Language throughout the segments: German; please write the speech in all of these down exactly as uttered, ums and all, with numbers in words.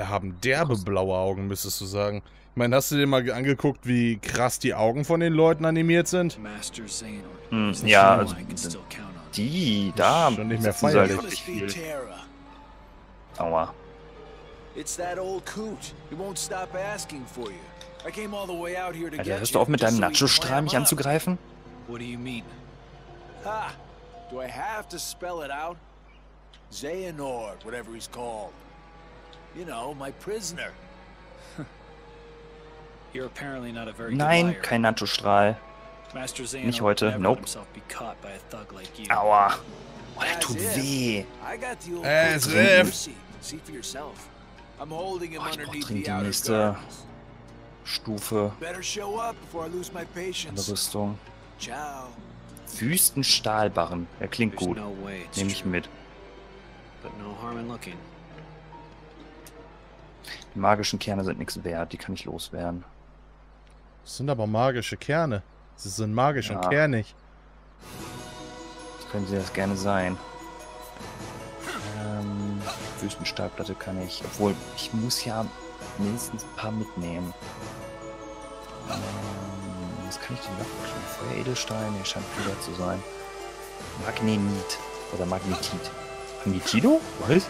haben derbe blaue Augen, müsstest du sagen. Ich meine, hast du dir mal angeguckt, wie krass die Augen von den Leuten animiert sind? Hm, ja, also die, da schon nicht mehr sitzen sie halt feierlich. wirklich viel. Aua. Alter, hörst du auf mit deinem Nacho-Strahl mich anzugreifen? Ha! Do I have to spell it out? Xehanort, whatever he's called. You know, my prisoner. You're apparently not a very good Nein, liar. kein Nacho-Strahl. Master Xehanort Nicht would heute, never let nope. himself be caught by a thug like you. Aua. Oh, der As tut if. weh. I got the old Äh, book es of riff. mercy. See for yourself. I'm holding him Oh, ich brauch underneath dringend the die outer nächste gardens. Stufe Better show up before I lose my an der patience. Rüstung. Ciao. Wüstenstahlbarren. Er klingt There's gut. no way it's Nehme ich true, mit. but no harm in looking. Die magischen Kerne sind nichts wert. Die kann ich loswerden. Das sind aber magische Kerne. Sie sind magisch Ja. und kernig. Das können sie das gerne sein. Ähm, Wüstenstahlplatte kann ich. Obwohl, ich muss ja mindestens ein paar mitnehmen. Ähm, was kann ich denn noch machen? Feueredelstein, der scheint viel wert zu sein. Magnetit. Oder Magnetit. Magnetido? Was?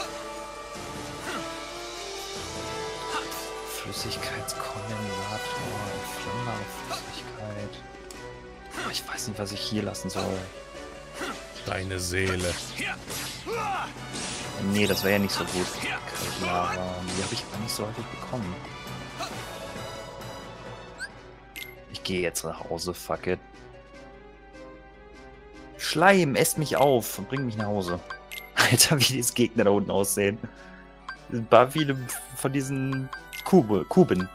Flüssigkeitskondensator. Flammbare Flüssigkeit. Oh, ich weiß nicht, was ich hier lassen soll. Deine Seele. Nee, das wäre ja nicht so gut. Kevlar, die habe ich aber nicht so häufig bekommen. Ich gehe jetzt nach Hause, fuck it. Schleim, esst mich auf und bring mich nach Hause. Alter, wie diese Gegner da unten aussehen. Ein paar viele von diesen Kube, Kuben.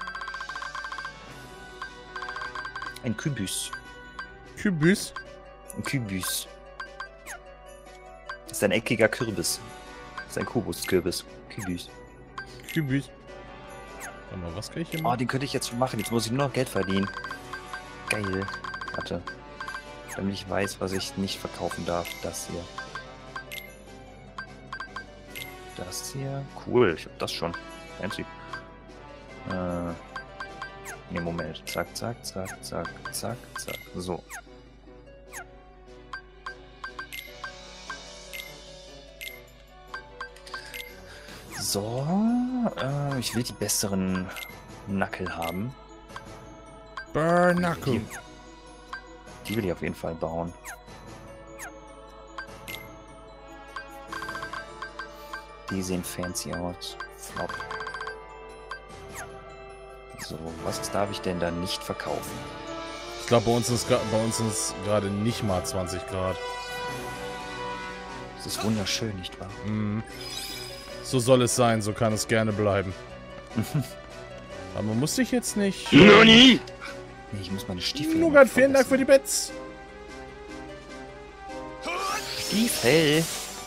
Ein Kubus. Kübis. Ein Kubus. Das ist ein eckiger Kürbis. Das ist ein Kubus-Kürbis. Kubus. Kübis. Warte mal, was kann ich hier Oh, machen? den könnte ich jetzt schon machen. Jetzt muss ich nur noch Geld verdienen. Geil. Warte. Damit ich weiß, was ich nicht verkaufen darf. Das hier. Das hier. Cool, ich hab das schon. Fancy. Äh. Ne, Moment. Zack, zack, zack, zack, zack, zack. So. So. Äh, ich will die besseren Knuckle haben. Burnacle. Die, die will ich auf jeden Fall bauen. Die sehen fancy aus. Flop. So, was darf ich denn da nicht verkaufen? Ich glaube, bei uns ist gra- bei uns ist gerade nicht mal zwanzig Grad. Das ist wunderschön, nicht wahr? Mhm. So soll es sein, so kann es gerne bleiben. Aber man muss sich jetzt nicht... Nee, ich muss meine Stiefel... Nougat, vielen Dank für die Bits. Stiefel!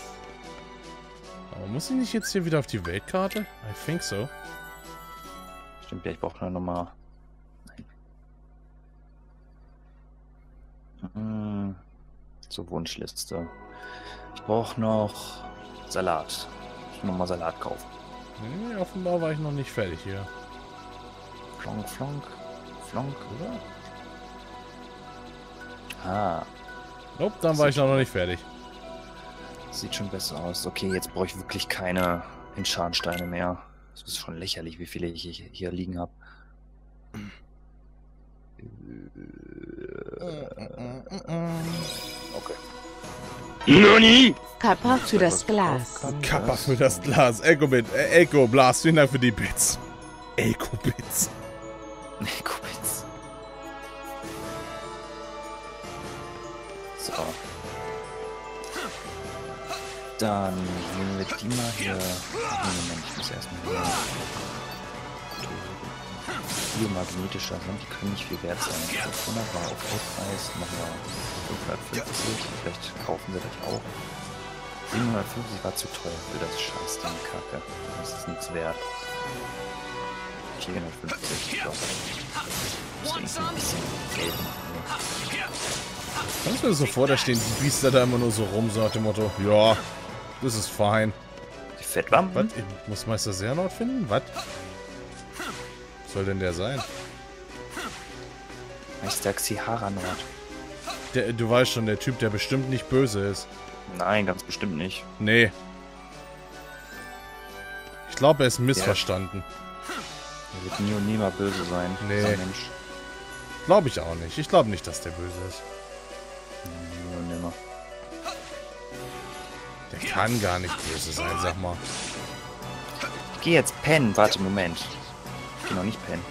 Aber muss ich nicht jetzt hier wieder auf die Weltkarte? I think so. Stimmt, ja, ich brauche noch mal... Nein. Zur Wunschliste. Ich brauche noch Salat. Ich muss noch mal Salat kaufen. Nee, offenbar war ich noch nicht fertig hier. Flonk, flonk. Flonk, oder? Ah, Nope, dann war ich noch nicht fertig. sieht schon besser aus. Okay, jetzt brauche ich wirklich keine Enchansteine mehr. Das ist schon lächerlich, wie viele ich hier liegen habe. Okay. Nani? Kappa für das Glas. Kappa für das Glas. Eco-Bit. Äh, Eco-Blast. Vielen Dank für die Bits. Eco-Bits. Eco-Bits. So. Dann nehmen wir die mal hier. Moment, ich muss erstmal hier. Biomagnetischer Sand, die können nicht viel wert sein. fünfhundert war auf Vollpreis, machen wir fünfhundertfünfzig, vielleicht kaufen wir das auch. siebenhundertfünfzig war zu teuer für das Scheißding, Kacke. Das ist nichts wert. vierhundertfünfzig, so. Muss irgendwie ein bisschen Geld machen. Kannst du mir so vor, da stehen die Biester da immer nur so rum, so nach dem Motto, ja, das ist fein. Die fett war. Was? Ich muss Meister Xehanort finden? Was? Was soll denn der sein? Meister Xehanort. Der, du weißt schon, der Typ, der bestimmt nicht böse ist. Nein, ganz bestimmt nicht. Nee. Ich glaube, er ist missverstanden. Er wird nie und nimmer böse sein. Nee. Dieser Mensch. Glaube ich auch nicht. Ich glaube nicht, dass der böse ist. Nie und nimmer. Der kann gar nicht böse sein, sag mal. Ich gehe jetzt pennen. Warte, Moment. Ich gehe noch nicht pennen.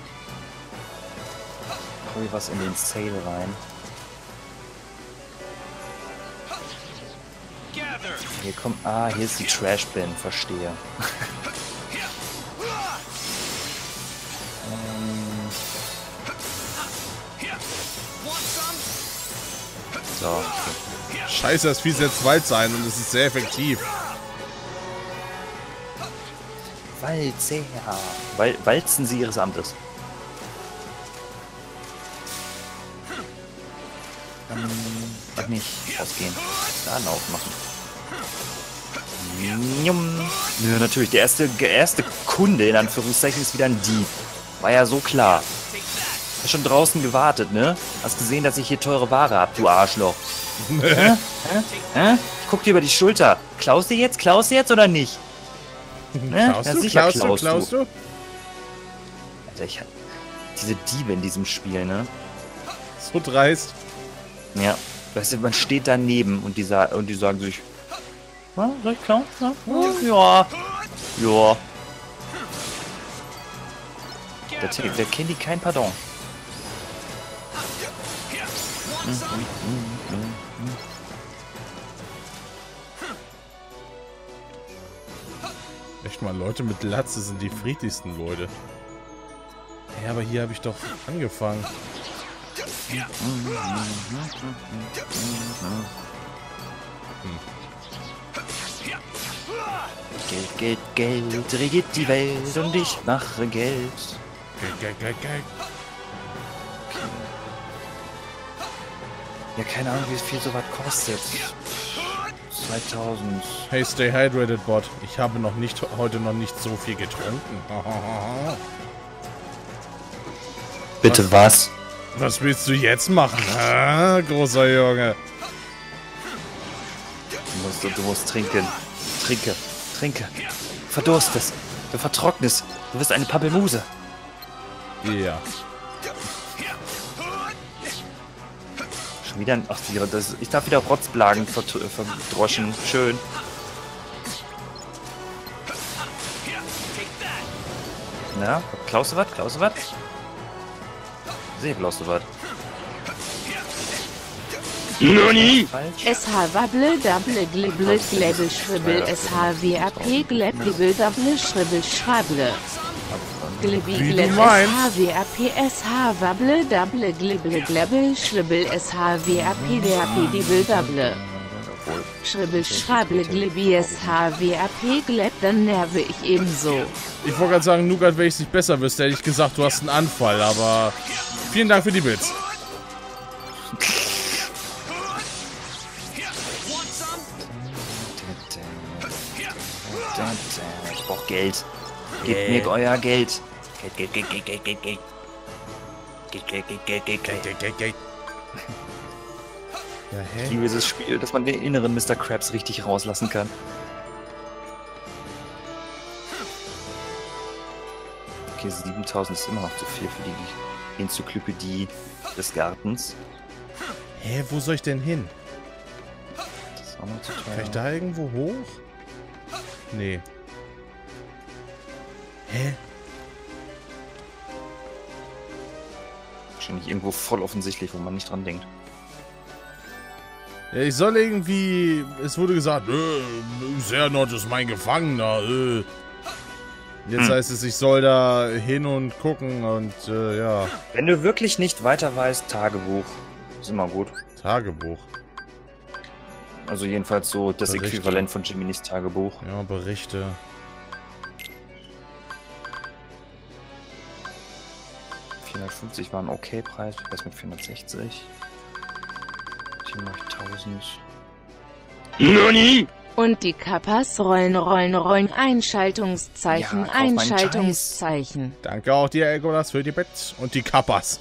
Hol was in den Sale rein. Hier kommt... Ah, hier ist die Trash-Bin. Verstehe. ähm. So. Scheiße, das Vieh ist jetzt weit sein und es ist sehr effektiv. Walzer. Wal walzen Sie Ihres Amtes. Ähm, ach nicht, ausgehen. Laden aufmachen. Njum. Ja, natürlich, der erste, der erste Kunde, in Anführungszeichen, ist wieder ein Dieb. War ja so klar. Hast schon draußen gewartet, ne? Hast gesehen, dass ich hier teure Ware hab, du Arschloch. Hä? Hä? Hä? Ich guck dir über die Schulter. Klaust du jetzt? Klaust du jetzt oder nicht? Ne? Klaust Ja, du, sicher klaust du, klaust klaust du? Alter, ich hab diese Diebe in diesem Spiel, ne? So dreist. Ja. Weißt du, man steht daneben und die, sa und die sagen sich, ja, soll ich klauen? Ja. Ja. Ja. Der, der kennt die kein Pardon. Mm, mm, mm, mm, mm. Echt mal, Leute mit Glatze sind die friedlichsten Leute. Ja, aber hier habe ich doch angefangen. Hm. Geld, Geld, Geld regiert die Welt und ich mache Geld. Geld, Geld, Geld, Geld. Ja, keine Ahnung, wie viel sowas kostet. zweitausend. Hey, stay hydrated, Bot. Ich habe noch nicht heute noch nicht so viel getrunken. Bitte was? Was willst du jetzt machen, hä, großer Junge? Du musst, du musst trinken. Trinke. Trinke. Verdurstest. Du vertrocknest. Du wirst eine Pappelmuse. Ja. Schon wieder ein... Ach, das, ich darf wieder Rotzblagen verdroschen. Schön. Na, klaust du was? Klaust du was? Sehr klaust du was. Noni! S H wable double glibble glebel schribbel S H W A P glebble double schribbel schreible Glibbi Wie du gleb S meinst. H W A P S H wable double glibble glebel schribbel S H W A P D A P dibble double Schribbel schreible glibbi S H W A P gleb, dann nerve ich ebenso. Ich wollte gerade sagen, Nougat, wenn ich es nicht besser wüsste, hätte ich gesagt, du hast einen Anfall, aber vielen Dank für die Bits. Ich brauch Geld. Gebt mir euer Geld. Geld, Geld, Geld, Geld, Geld, Geld. Geld, Geld, Geld, Geld, Geld, Geld. Geld, Geld, Geld. Ja, Ich hä? liebe dieses Spiel, dass man den inneren Mister Krabs richtig rauslassen kann. Okay, siebentausend ist immer noch zu viel für die Enzyklopädie des Gartens. Hä, wo soll ich denn hin? Das ist auch noch zu teuer. Kann ich da irgendwo hoch? Nee. Hä? Wahrscheinlich irgendwo voll offensichtlich, wo man nicht dran denkt. Ja, ich soll irgendwie... Es wurde gesagt, äh, Xehanort ist mein Gefangener, äh. Jetzt Hm. heißt es, ich soll da hin und gucken und, äh, ja. Wenn du wirklich nicht weiter weißt, Tagebuch. Ist immer gut. Tagebuch. Also jedenfalls so das Berichte. Äquivalent von Jiminy's Tagebuch. Ja, Berichte. vierhundertfünfzig war ein Okay-Preis. Was mit vierhundertsechzig? Hier mache ich tausend. Noni! Und die Kappas rollen, rollen, rollen, Einschaltungszeichen, Ja, kauf meinen Einschaltungszeichen. Danke auch dir, Elgolas, für die Bett und die Kappas.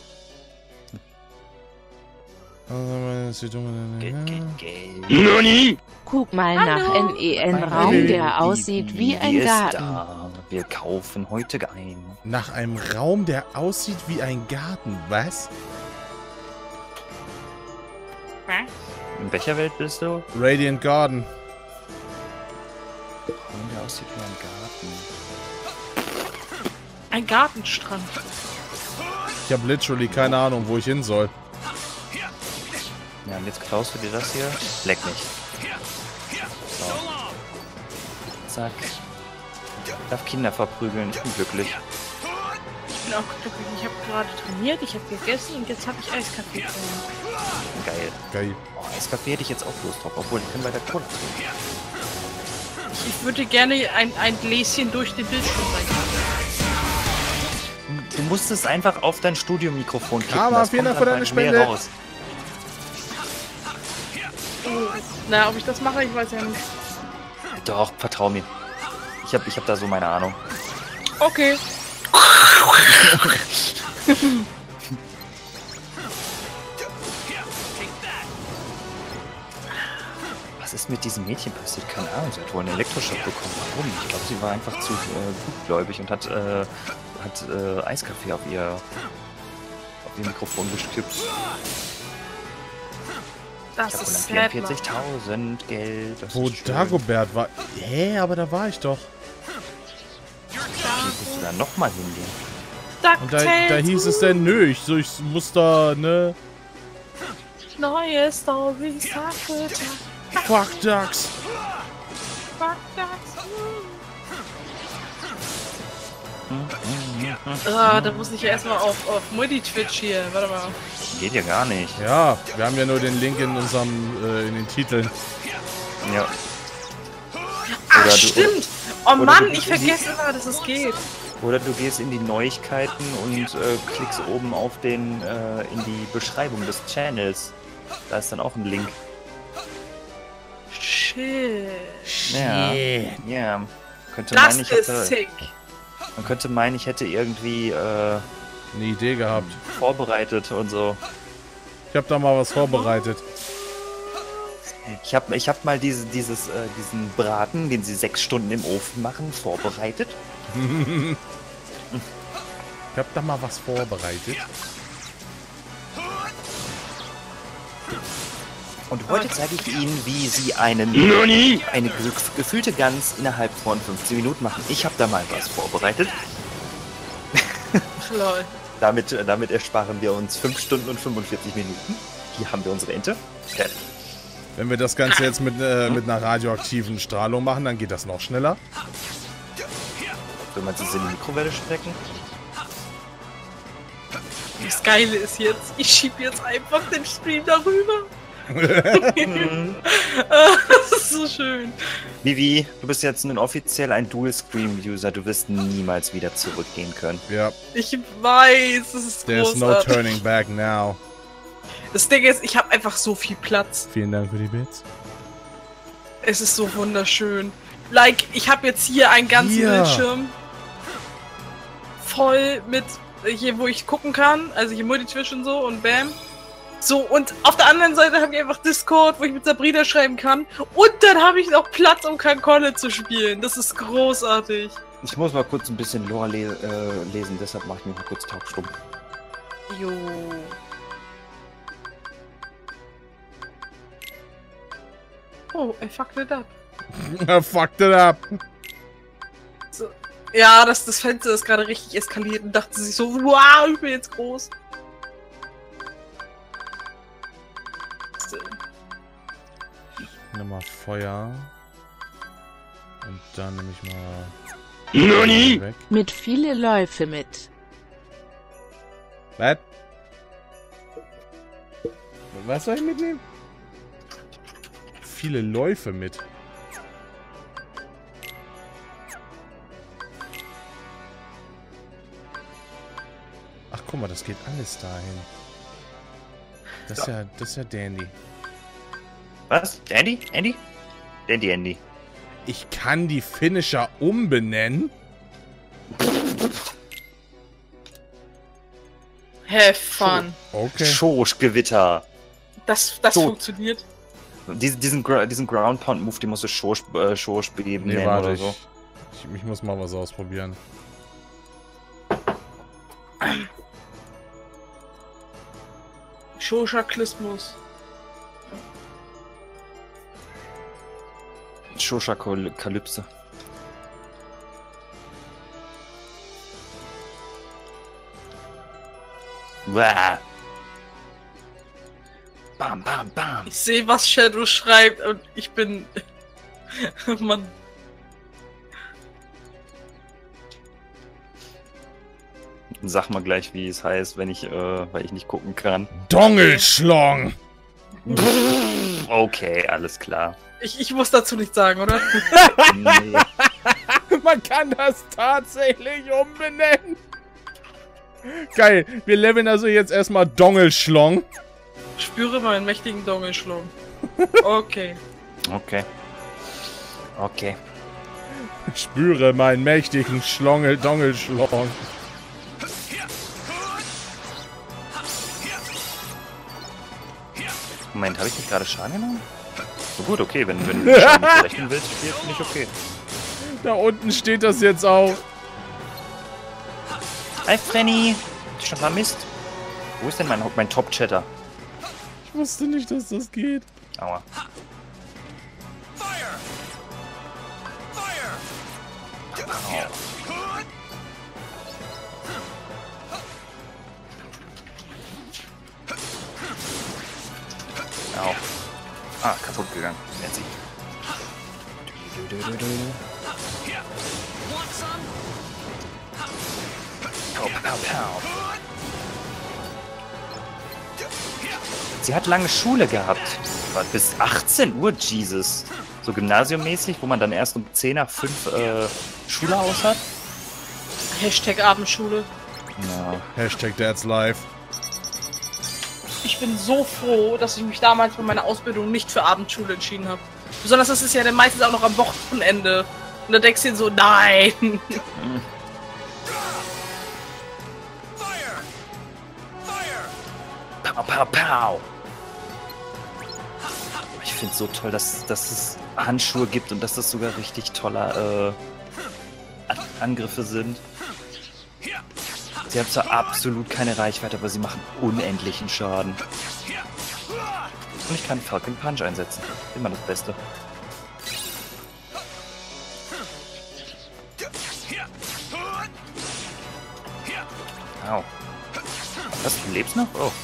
Geld, Geld, Geld. Guck mal nach N E N-Raum, Die- der aussieht wie die ein ist Garten. da. Wir kaufen heute ein. Nach einem Raum, der aussieht wie ein Garten. Was? In welcher Welt bist du? Radiant Garden. Raum, der aussieht wie ein Garten. Ein Gartenstrand. Ich habe literally keine Ahnung, wo ich hin soll. Ja, und jetzt klaust du dir das hier? Leck mich. So. Zack. Ich darf Kinder verprügeln, ich bin glücklich. Ich bin auch glücklich. Ich habe gerade trainiert, ich habe gegessen und jetzt habe ich Eiskaffee getrunken. Geil. Geil. Oh, Eiskaffee hätte ich jetzt auch Lust drauf, obwohl ich können weiter Cola trinken. Ich würde gerne ein, ein Gläschen durch den Bildschirm rein. Du musst es einfach auf dein Studiomikrofon kippen. Aber das vielen kommt Dank für dann deine bei mir Spende. raus. Na, ob ich das mache, ich weiß ja nicht. Doch, vertrau mir. Ich hab, ich hab da so meine Ahnung. Okay. Was ist mit diesem Mädchen passiert? Keine Ahnung. Sie hat wohl einen Elektroschock bekommen. Warum? Ich glaube, sie war einfach zu äh, gutgläubig und hat, äh, hat äh, Eiskaffee auf ihr, auf ihr Mikrofon gestippt. Das Ich ist habe sad, hundertvierundvierzigtausend Geld. Das Wo ist schön. Dagobert war. Hä, aber da war ich doch. Wie musst du da nochmal hingehen? Mann. Und da, da hieß es denn, nö, ich, so, ich muss da, ne? Neue Story, Sache, Fuck Ducks. fuck das. Ah, da muss ich ja erstmal auf, auf Multi-Twitch hier. Warte mal. Geht ja gar nicht. Ja, wir haben ja nur den Link in unserem, äh, in den Titeln. Ja. Ach, Oder du- stimmt. Oh oder Mann, du ich gehst in die- vergesse immer, dass es geht. Oder du gehst in die Neuigkeiten und äh, klickst oben auf den, äh, in die Beschreibung des Channels. Da ist dann auch ein Link. Shit. Ja. Ja. Könnte Das meinen, ich ist hätte, sick. man könnte meinen, ich hätte irgendwie äh, Eine Idee gehabt. vorbereitet und so. Ich habe da mal was vorbereitet. Ich habe ich hab mal diese, dieses, äh, diesen Braten, den sie sechs Stunden im Ofen machen, vorbereitet. Ich habe da mal was vorbereitet. Und heute zeige ich Ihnen, wie Sie einen, eine ge- gefüllte Gans innerhalb von fünfzehn Minuten machen. Ich habe da mal was vorbereitet. Lol. Damit, äh, damit ersparen wir uns fünf Stunden und fünfundvierzig Minuten. Hier haben wir unsere Ente. Fertig. Wenn wir das Ganze jetzt mit, äh, mit einer radioaktiven Strahlung machen, dann geht das noch schneller. Will man sie in die Mikrowelle strecken? Das Geile ist jetzt, ich schieb jetzt einfach den Stream darüber. Das ist so schön. Vivi, du bist jetzt nun offiziell ein Dual-Screen-User. Du wirst niemals wieder zurückgehen können. Ja, Ich weiß, das ist there's no großartig. turning back now. Das Ding ist, ich habe einfach so viel Platz. Vielen Dank für die Bits. Es ist so wunderschön. Like, ich habe jetzt hier einen ganzen Hier. Bildschirm voll mit hier, wo ich gucken kann. Also hier Multitwitch und so und bam. So, und auf der anderen Seite habe ich einfach Discord, wo ich mit Sabrina schreiben kann. Und dann habe ich noch Platz, um Kankone zu spielen. Das ist großartig. Ich muss mal kurz ein bisschen Lore le äh, lesen, deshalb mache ich mich mal kurz taubstumm. Jo. Oh, I fucked it up. Fucked it up. So. Ja, das, das Fenster ist gerade richtig eskaliert und dachte sich so, wow, ich bin jetzt groß. Nimm mal Feuer. Und dann nehme ich mal... Nani? Weg. Mit viele Läufe mit. Was? Was soll ich mitnehmen? Viele Läufe mit. Ach guck mal, das geht alles dahin. Das ist ja, das ist ja dandy. Was? Andy? Andy? Dandy Andy. Ich kann die Finisher umbenennen? Have fun. Okay. Schosch-Gewitter. Das, das So. funktioniert. Diesen, diesen, Gra- diesen Ground Pound Move, den musst du Schosch, äh, Schosch beben Nee, nennen warte, oder ich, so. ich, ich muss mal was ausprobieren. Schoschaklismus. Schoschakalypse. Wow. Bam, bam, bam. Ich sehe, was Shadow schreibt und ich bin... Mann. Sag mal gleich, wie es heißt, wenn ich, äh, weil ich nicht gucken kann. Dongelschlong! Okay, alles klar. Ich, ich muss dazu nichts sagen, oder? Nee. Man kann das tatsächlich umbenennen. Geil, wir leveln also jetzt erstmal Dongelschlong. Spüre meinen mächtigen Dongelschlung. Okay. Okay. Okay. Spüre meinen mächtigen Schlongel Dongelschlong. Moment, habe ich nicht gerade Schaden genommen? So gut, okay, wenn, wenn du Schaden nicht berechnen willst, finde ich okay. Da unten steht das jetzt auch. Hi, Frenny. Ich schon vermisst. Wo ist denn mein, mein Top-Chatter? Ich wusste nicht, dass das geht. Aua. Au. Ah, kaputt gegangen. Jetzt sie. Pow, pow, pow. Sie hat lange Schule gehabt. War bis achtzehn Uhr, Jesus. So gymnasiummäßig, wo man dann erst um zehn nach fünf äh, Schule aus hat. Hashtag Abendschule. Ja. Hashtag Dad's Life. Ich bin so froh, dass ich mich damals bei meiner Ausbildung nicht für Abendschule entschieden habe. Besonders das ist ja dann meistens auch noch am Wochenende. Und da denkst du dir so, nein. Pow, pow, pow. Ich finde es so toll, dass, dass es Handschuhe gibt und dass das sogar richtig tolle äh, An- Angriffe sind. Sie haben zwar absolut keine Reichweite, aber sie machen unendlichen Schaden. Und ich kann Falcon Punch einsetzen. Immer das Beste. Au. Was? Du lebst noch? Oh.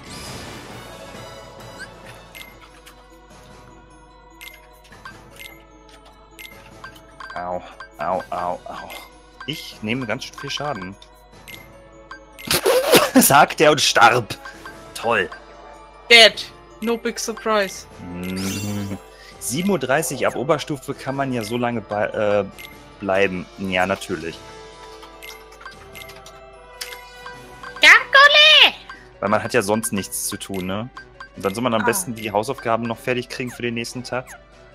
Au, au, au, au. Ich nehme ganz schön viel Schaden. Sagt er und starb. Toll. Dead. No big surprise. Mhm. siebenunddreißig ab Oberstufe kann man ja so lange bei, äh, bleiben. Ja, natürlich. Gargole! Weil man hat ja sonst nichts zu tun, ne? Und dann soll man am Ah. besten die Hausaufgaben noch fertig kriegen für den nächsten Tag.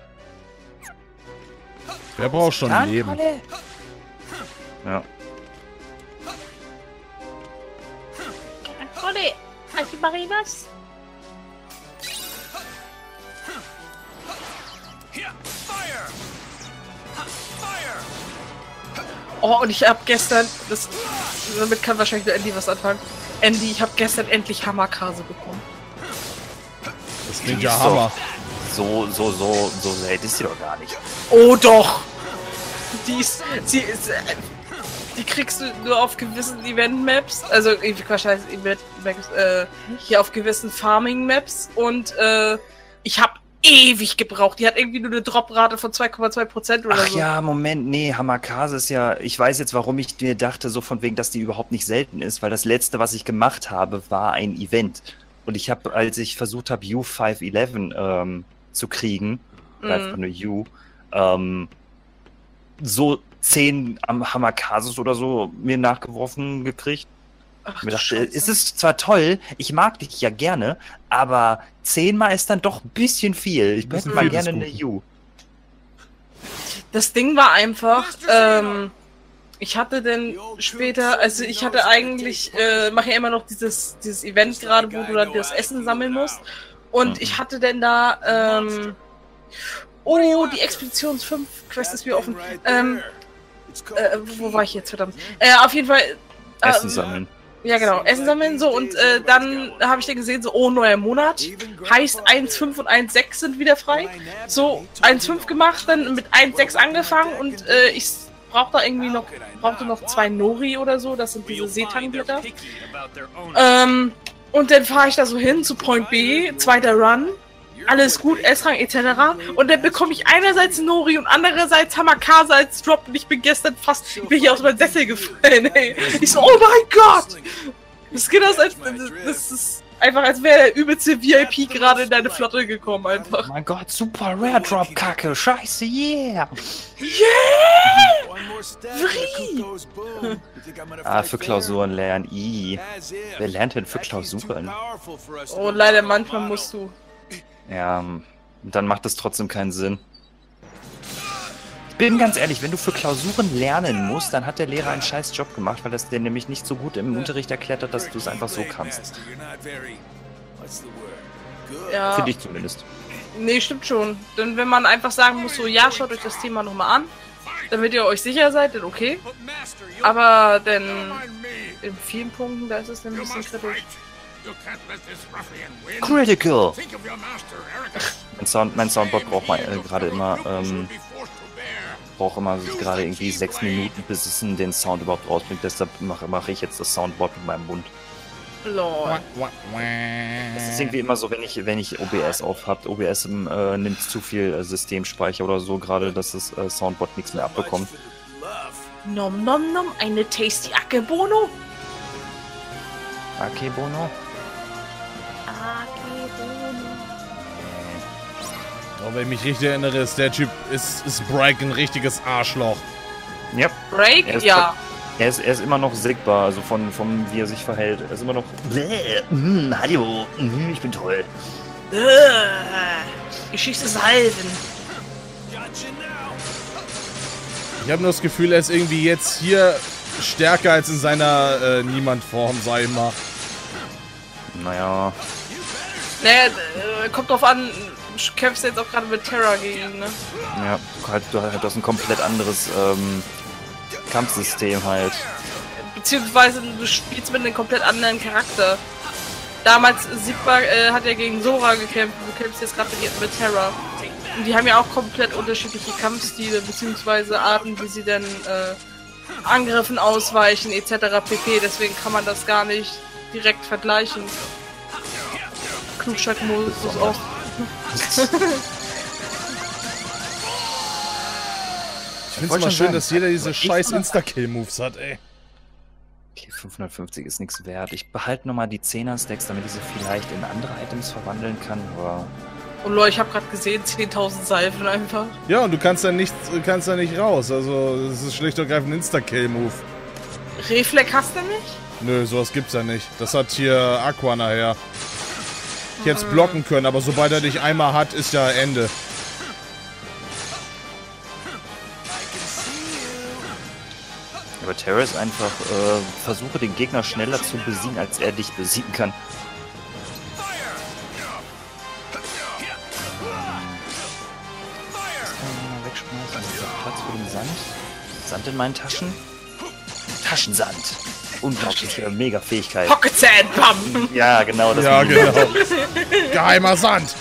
Wer braucht schon ein Leben? Ja. Gargole! Archimarinas? Oh, und ich hab gestern, das, damit kann wahrscheinlich nur Andy was anfangen. Andy, ich hab gestern endlich Hammerkase bekommen. Das klingt Die ja ist Hammer. So, so, so, so selten ist sie doch gar nicht. Oh doch! Die ist, sie ist, äh, die kriegst du nur auf gewissen Event-Maps, also irgendwie wahrscheinlich Event-Maps, äh, hier auf gewissen Farming-Maps und äh, ich hab ewig gebraucht. Die hat irgendwie nur eine Droprate von zwei Komma zwei Prozent oder Ach so. ja, Moment, nee, Hamakase ist ja, ich weiß jetzt, warum ich mir dachte, so von wegen, dass die überhaupt nicht selten ist, weil das letzte, was ich gemacht habe, war ein Event. Und ich habe, als ich versucht habe, U fünf elf ähm, zu kriegen, oder Mhm. einfach nur U, ähm, so zehn am Hamakases oder so mir nachgeworfen gekriegt. Ach, Ich mir du dachte, Scheiße. es ist zwar toll, ich mag dich ja gerne, aber zehnmal ist dann doch ein bisschen viel. Ich Bisschen hätte mal viel gerne des eine U. Das Ding war einfach, ähm, ich hatte denn später, also ich hatte eigentlich, äh, mache ja immer noch dieses, dieses Event gerade, wo du dann das Essen sammeln musst. Und ich hatte denn da, ähm, oh, die Expeditions fünf Quest ist wieder offen. Ähm, äh, wo war ich jetzt, verdammt? Äh, auf jeden Fall. Äh, Essen sammeln. Ja, genau. Essen sammeln, so. Und äh, dann habe ich dann gesehen, so, oh, neuer Monat. Heißt eins Punkt fünf und eins Punkt sechs sind wieder frei. So, eins Punkt fünf gemacht, dann mit eins Punkt sechs angefangen und äh, ich brauchte da irgendwie noch, brauchte noch zwei Nori oder so. Das sind diese Seetangblätter. Ähm, und dann fahre ich da so hin zu Point B, zweiter Run. Alles gut, S-Rang et cetera. Und dann bekomme ich einerseits Nori und andererseits Hamakasa als Drop. Und ich bin gestern fast bin hier aus meinem Sessel gefallen, ey. Ich so, oh mein Gott! Das geht aus, als das ist einfach, als wäre der übelste V I P gerade in deine Flotte gekommen, einfach. Oh mein Gott, super Rare Drop Kacke. Scheiße, yeah! Yeah! Free! Ah, für Klausuren lernen. I. Wer lernt denn für Klausuren? Oh, leider, manchmal musst du. Ja, dann macht es trotzdem keinen Sinn. Ich bin ganz ehrlich, wenn du für Klausuren lernen musst, dann hat der Lehrer einen scheiß Job gemacht, weil das dir nämlich nicht so gut im Unterricht erklärt hat, dass du es einfach so kannst. Ja. Finde ich zumindest. Nee, stimmt schon. Denn wenn man einfach sagen muss, so, ja, schaut euch das Thema nochmal an, damit ihr euch sicher seid, dann okay. Aber denn in vielen Punkten, da ist es dann ein bisschen kritisch. Critical! Mein, Sound, mein Soundboard braucht mal äh, gerade immer, ähm, braucht immer gerade irgendwie sechs Minuten, bis es den Sound überhaupt rausbringt. Deshalb mache mach ich jetzt das Soundboard mit meinem Mund. Lol. Das ist irgendwie immer so, wenn ich, wenn ich O B S aufhab. O B S äh, nimmt zu viel äh, Systemspeicher oder so, gerade dass das äh, Soundboard nichts mehr abbekommt. Nom nom nom, eine tasty Akebono. Akebono? Oh, wenn ich mich richtig erinnere, ist der Typ, ist, ist Bryke ein richtiges Arschloch. Ja. Break? Er ist, Ja. Er ist, er ist immer noch siegbar, also von, von wie er sich verhält. Er ist immer noch. Mm, hallo, mm, ich bin toll. Geschichte Salven. Ich habe nur das Gefühl, er ist irgendwie jetzt hier stärker als in seiner äh, Niemand-Form, sei mal. Naja. Naja, äh, kommt drauf an, du kämpfst jetzt auch gerade mit Terra gegen, ne? Ja, du, halt, du hast ein komplett anderes ähm, Kampfsystem halt. Beziehungsweise du spielst mit einem komplett anderen Charakter. Damals Sigmar äh, hat er gegen Sora gekämpft, du kämpfst jetzt gerade mit, mit Terra. Und die haben ja auch komplett unterschiedliche Kampfstile, beziehungsweise Arten, wie sie denn äh, Angriffen ausweichen, et cetera pp. Deswegen kann man das gar nicht direkt vergleichen. Klugscheißmodus ist auch. Ich find's immer schön, dass jeder diese scheiß Insta-Kill-Moves hat, ey. Okay, fünfhundertfünfzig ist nichts wert. Ich behalte nochmal die Zehner-Stacks, damit ich sie vielleicht in andere Items verwandeln kann, aber... Oh Leute, ich habe gerade gesehen, zehntausend Seifen einfach. Ja, und du kannst da nicht, kannst da nicht raus. Also, das ist schlicht und ergreifend ein Insta-Kill-Move. Reflex hast du nicht? Nö, sowas gibt's ja nicht. Das hat hier Aqua nachher. Ich hätte es blocken können, aber sobald er dich einmal hat, ist ja Ende. Aber Terra ist einfach, äh, versuche den Gegner schneller zu besiegen, als er dich besiegen kann. Das kann ich mal wegschmeißen. Ich hab Platz für den Sand. Sand in meinen Taschen. Taschensand. Unglaubliche Mega-Fähigkeit. Pocket Sand, bam! Ja, genau. Das Ja, genau. Geheimer Sand.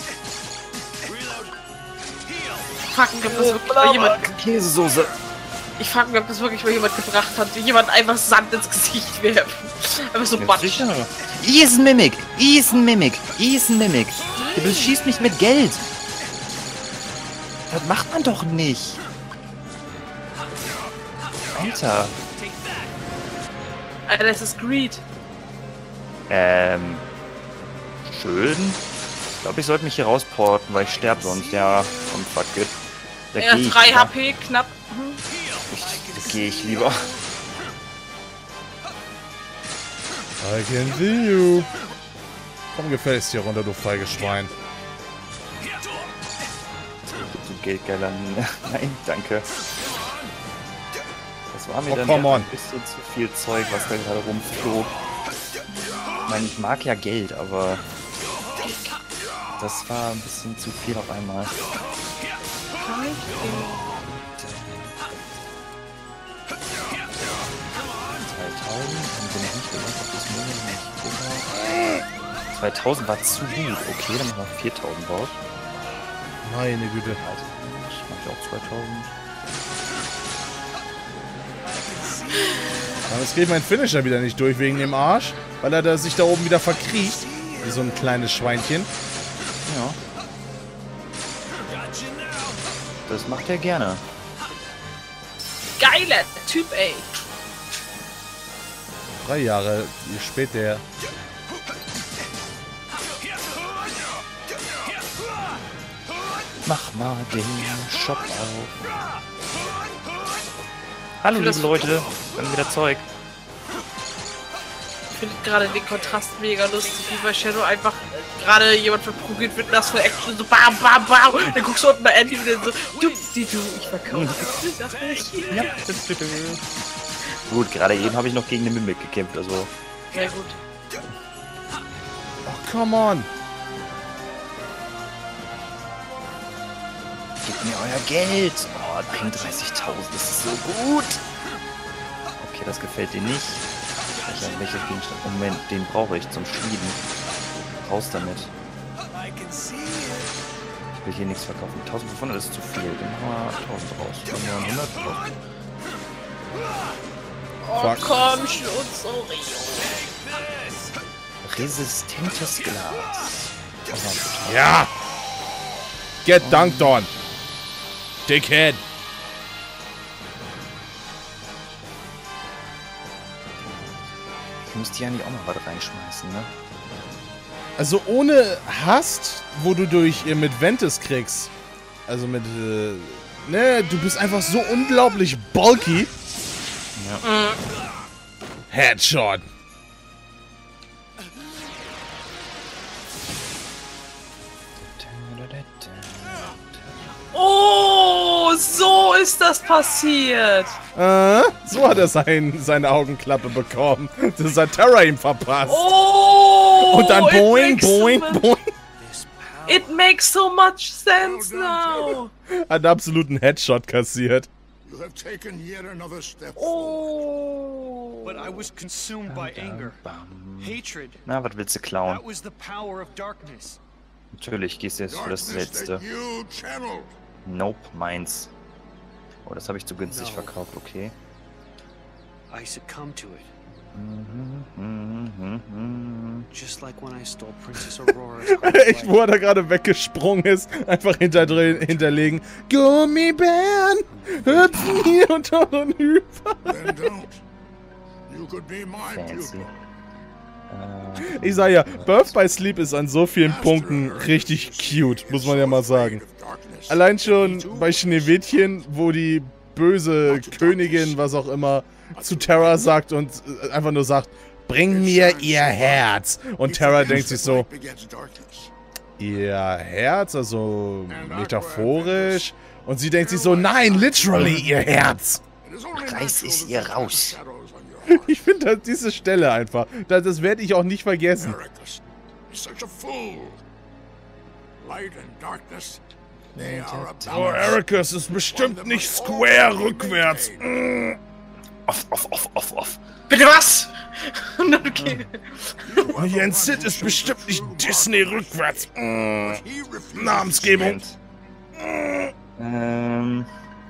Ich frag mich, ob das wirklich mal jemand... Käsesoße. Ich frag mich, ob das wirklich mal jemand gebracht hat. Jemand einfach Sand ins Gesicht werfen. Einfach so Batsch. Isen Mimic! Isen Mimic! Isen Mimic! Du beschießt mich mit Geld! Das macht man doch nicht! Alter! Alter, das ist Greed. Ähm... Schön? Ich glaube, ich sollte mich hier rausporten, weil ich sterbe sonst. Ja, komm, fuck it. Da Er geh hat drei ich, H P, knapp. Mhm. Ich, da gehe ich lieber. I can see you. Komm gefälligst hier runter, du feiges Schwein. Du Geldgeiler. Nein, danke. Das war mir Oh, dann come ja on. ein bisschen zu viel Zeug, was da gerade rumflog. Ich meine, ich mag ja Geld, aber das war ein bisschen zu viel auf einmal. zweitausend, haben wir noch nicht gesagt, ob das Million nicht. zweitausend war zu gut. Okay, dann machen wir viertausend raus. Meine Güte. Also, ich mach ja auch zweitausend. Aber jetzt geht mein Finisher wieder nicht durch wegen dem Arsch, weil er da sich da oben wieder verkriecht. Wie so ein kleines Schweinchen. Ja. Das macht er gerne. Geiler Typ, ey. Drei Jahre später. Mach mal den Shop auf. Hallo liebe Das- Leute, wir haben wieder Zeug. Ich finde gerade den Kontrast mega lustig, wie bei Shadow einfach äh, gerade jemand verprügelt wird, das von Action so bam, bam, bam. Dann guckst du unten bei Andy wieder so, du, die du, ich verkaufe das nicht. Ja, bitte. Gut, gerade eben habe ich noch gegen den Mimik gekämpft, also. Sehr gut. Oh, come on. Gebt mir euer Geld. Oh, einunddreißigtausend, das ist so gut. Okay, das gefällt dir nicht. Welcher, welcher Gegenstand? Moment, den brauche ich zum Schmieden. Raus damit. Ich will hier nichts verkaufen. eintausendfünfhundert ist zu viel. Dann machen wir tausend raus. Dann machen wir hundert. Oh, Fuck. komm schon, sorry. Resistentes Glas. Oh, Ja. Get dunked on. Dickhead. ich müsste hier eigentlich auch noch was reinschmeißen, ne? Also ohne Hast, wo du durch ihr mit Ventus kriegst. Also mit, äh, ne, du bist einfach so unglaublich bulky. Ja. Headshot. Oh, so ist das passiert. Äh, so hat er sein, seine Augenklappe bekommen. Das hat Terra ihm verpasst. Oh, Und dann it boing, makes boing, so mu- boing. It makes so much sense now. Hat einen absoluten Headshot kassiert. You have taken yet another step. Oh. But I was consumed by anger, Bam. hatred. Na, was willst du klauen? That was the power of darkness. Natürlich gehst du jetzt für das Darkness Letzte. that you channeled. Nope, meins. Oh, das habe ich zu günstig No. verkauft, okay. I succumbed to it, Mhm, mhm, mhm, mhm. just like when I stole Princess Aurora's Echt, wo er da gerade weggesprungen ist, einfach hinterdrehen, hinterlegen. Gummibären, hüpfen hier und dort und über. Then don't. You could be my Fancy. pupil. Äh, Ich sag ja, Birth by Sleep ist an so vielen Punkten richtig cute, muss man ja mal sagen. Allein schon bei Schneewittchen, wo die böse Königin, was auch immer, zu Terra sagt und äh, einfach nur sagt, bring mir ihr Herz. Und Terra denkt sich so, ihr Herz, also metaphorisch. Und sie denkt sich so, nein, literally ihr Herz. Reiß es ihr raus. Ich finde diese Stelle einfach, das, das werde ich auch nicht vergessen. Ericus is such a fool. Light and darkness, they are a Oh, balance. Ericus ist bestimmt nicht square rückwärts. Mm. Off, off, off, off, off. Bitte was? Okay. Jens Sid ist bestimmt nicht Disney rückwärts. Mm. He refuses Namensgebung. Moment. Ähm.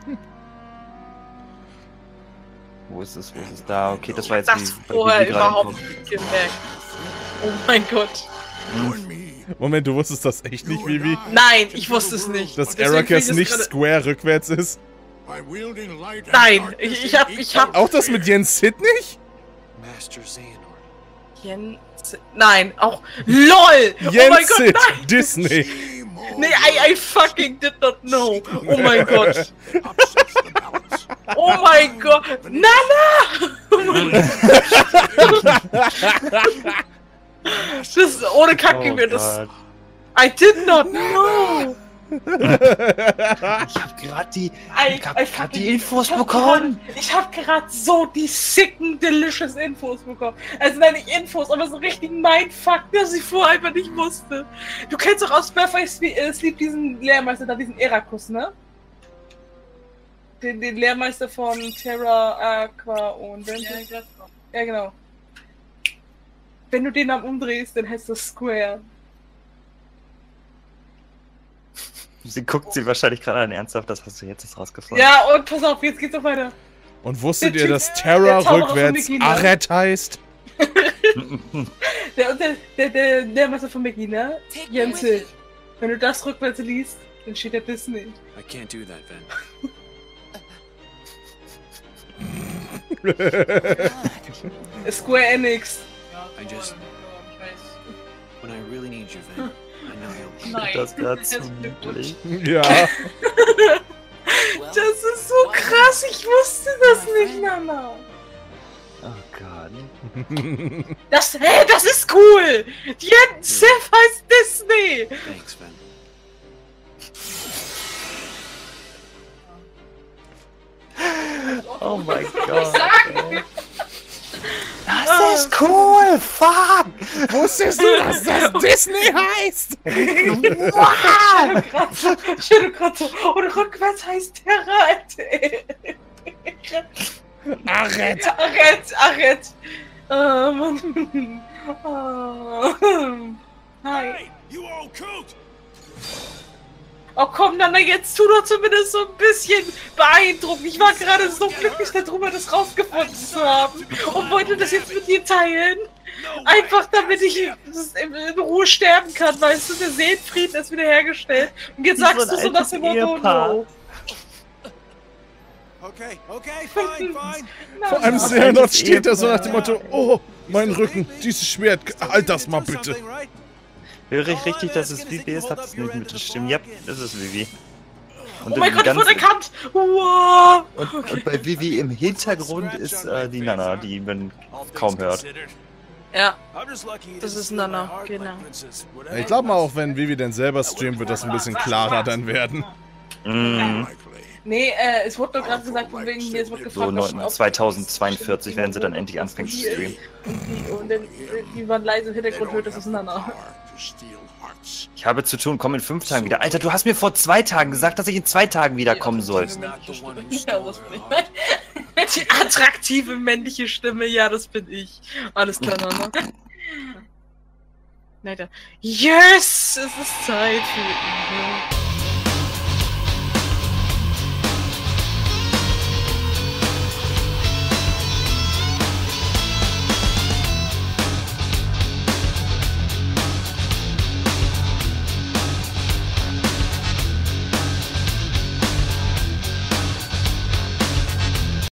Wo ist es? Wo ist es? Da. Okay, das war jetzt Das wie bei vorher Bibi gerade überhaupt im nicht gemerkt. Oh mein Gott. You and me. Moment, du wusstest das echt nicht, Vivi? Nein, ich wusste es nicht. Dass Deswegen Ericus finde ich nicht es gerade- square rückwärts ist? By wielding light and Nein, darkness ich, ich in hab, ich equal hab. Auch das mit Jens Sid nicht? Master Xehanort. Jens. Nein, auch. LOL! Oh mein Jens Gott, Sid, nein! Disney. Nee, I, I fucking did not know. Oh mein Gott. upsets the balance. Oh mein Gott. Nana! Oh mein Gott. Das ist ohne Kacke Oh mir das. Gott. I did not know. Ich hab gerade die, Ey, ich hab ich grad hab- die Infos ich hab bekommen. grad- Ich hab gerade so die sicken, delicious Infos bekommen. Also nein, nicht Infos, aber so richtig Mindfuck, dass ich vorher einfach nicht wusste. Du kennst doch aus Spellfire Sleep diesen Lehrmeister da, diesen Erakus, ne? Den, den Lehrmeister von Terra, Aqua und... Ja, ja, genau. Wenn du den Namen umdrehst, dann heißt das Square. Sie guckt sie wahrscheinlich gerade an, ernsthaft, das hast du jetzt erst rausgefunden. Ja, und pass auf, jetzt geht's noch weiter. Und wusstet Der ihr, Typ- dass Terra der Zauberer von rückwärts Mickey, ne? Aret heißt? Der, der, der, der Lehrmeister von Mickey, ne? Jense, wenn du das rückwärts liest, dann steht da Disney. I can't do that, Ven. Square Enix. I just... When I really need you, Ven, I know you'll... Nein. Das gerade zu niedlich. Ja. Das ist so krass, ich wusste das nicht, Nana. Oh Gott. Das, hey, das ist cool! Jense heißt Disney! Thanks, Ven. Oh mein Ich Gott. sag, Das ist cool, fuck! Wusstest du, dass das Disney heißt? ich höre gerade so, und rückwärts heißt Terra. Aret. Arrête, arrête. Oh, Mann. Oh. Hi. Hey, you old coot! Oh komm, Nana, jetzt tu doch zumindest so ein bisschen beeindruckt. Ich war gerade so glücklich darüber, das rausgefunden zu haben. Und wollte das jetzt mit dir teilen. Einfach damit ich in Ruhe sterben kann, weißt du, der Seelenfrieden ist wiederhergestellt. Und jetzt Die sind sagst du so ein nach dem Motto, Ehepaar. no. Okay, okay, fine, fine. Vor allem Das ist Seanot altes steht da so Ehepaar. nach dem Motto, oh, mein Rücken, dieses Schwert, halt das mal bitte. Höre ich richtig, dass es Vivi ist? Hat es nicht mit den Stimmen? Ja, das ist Vivi. Und Oh mein im Gott, ich wurde ganzen- erkannt! Wow! Und, und bei Vivi im Hintergrund ist äh, die Nana, die man kaum hört. Ja, das ist Nana, genau. Ich glaube mal, auch wenn Vivi denn selber streamt, wird das ein bisschen klarer dann werden. Mm, Nee, äh, es wurde doch gerade gesagt, von wegen hier, es wurde so gefragt, neun- zweitausendzweiundvierzig, wenn sie dann endlich anfängt zu streamen. Und dann, die waren leise im Hintergrund, hört, das ist Nana. Ich habe zu tun, komm in fünf Tagen wieder. Alter, du hast mir vor zwei Tagen gesagt, dass ich in zwei Tagen wiederkommen soll. Ja, das bin ich. Die attraktive männliche Stimme, ja, das bin ich. Alles klar, Nana. Nein, da. Yes! Es ist Zeit für ihn.